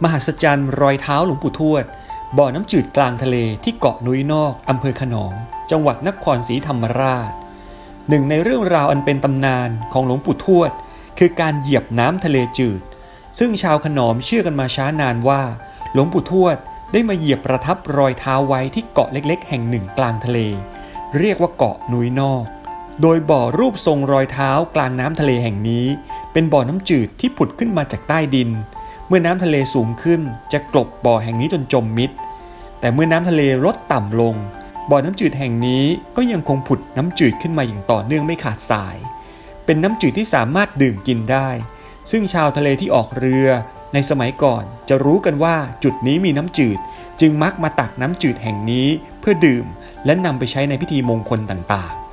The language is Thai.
มหัศจรรย์รอยเท้าหลวงปู่ทวดบ่อน้ำจืดกลางทะเลที่เกาะนุ้ยนอกอำเภอขนอมจังหวัดนครศรีธรรมราชหนึ่งในเรื่องราวอันเป็นตำนานของหลวงปู่ทวดคือการเหยียบน้ำทะเลจืดซึ่งชาวขนอมเชื่อกันมาช้านานว่าหลวงปู่ทวดได้มาเหยียบประทับรอยเท้าไว้ที่เกาะเล็กๆแห่งหนึ่งกลางทะเลเรียกว่าเกาะนุ้ยนอกโดยบ่อรูปทรงรอยเท้ากลางน้ำทะเลแห่งนี้เป็นบ่อน้ำจืดที่ผุดขึ้นมาจากใต้ดินเมื่อน้ำทะเลสูงขึ้นจะกลบบ่อแห่งนี้จนจมมิดแต่เมื่อน้ำทะเลลดต่ำลงบ่อน้ำจืดแห่งนี้ก็ยังคงผุดน้ำจืดขึ้นมาอย่างต่อเนื่องไม่ขาดสายเป็นน้ำจืดที่สามารถดื่มกินได้ซึ่งชาวทะเลที่ออกเรือในสมัยก่อนจะรู้กันว่าจุดนี้มีน้ำจืดจึงมักมาตักน้ำจืดแห่งนี้เพื่อดื่มและนำไปใช้ในพิธีมงคลต่างๆ